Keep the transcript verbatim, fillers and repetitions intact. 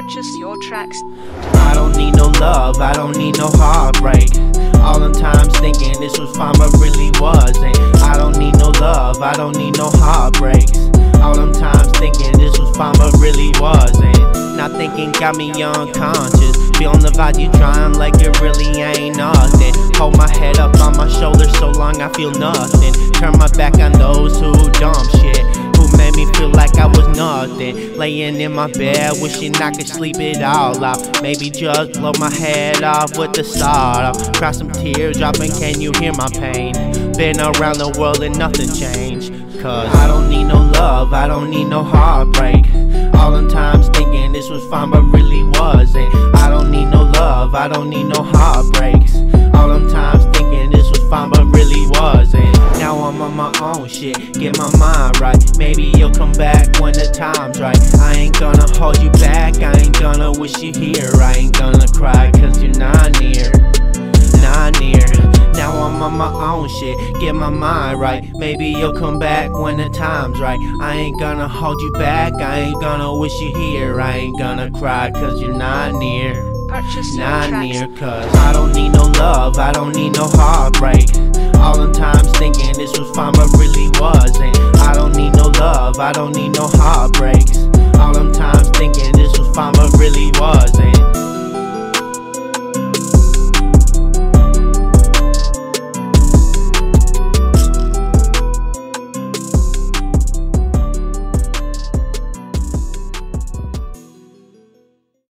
Purchase your tracks. I don't need no love, I don't need no heartbreak. All them times thinking this was fine but really wasn't. I don't need no love, I don't need no heartbreaks. All them times thinking this was fine but really wasn't. Not thinking got me unconscious. Feeling the vibe you trying like it really ain't nothing. Hold my head up on my shoulders so long I feel nothing. Turn my back on those who dumb shit, who made me feel like I was nothing. Laying in my bed wishing I could sleep it all out. Maybe just blow my head off with the sawed off. Cry some tears dropping, can you hear my pain? Been around the world and nothing changed. Cause I don't need no love, I don't need no heartbreak. All them times thinking this was fine but really wasn't. I don't need no love, I don't need no heartbreaks. All them times thinking this was fine but really wasn't. Now I'm on my own shit, get my mind right. Maybe you'll come back when the time's right. I ain't gonna hold you back, I ain't gonna wish you here. I ain't gonna cry cause you're not near, not near. Now I'm on my own shit, get my mind right. Maybe you'll come back when the time's right. I ain't gonna hold you back, I ain't gonna wish you here. I ain't gonna cry cause you're not near, Purchase your not tracks. near. Cause I don't need no love, I don't need no heartbreak. All them times thinking this was fine but really wasn't. I don't need no love, I don't need no heartbreaks. All them times thinking this was fine but really wasn't.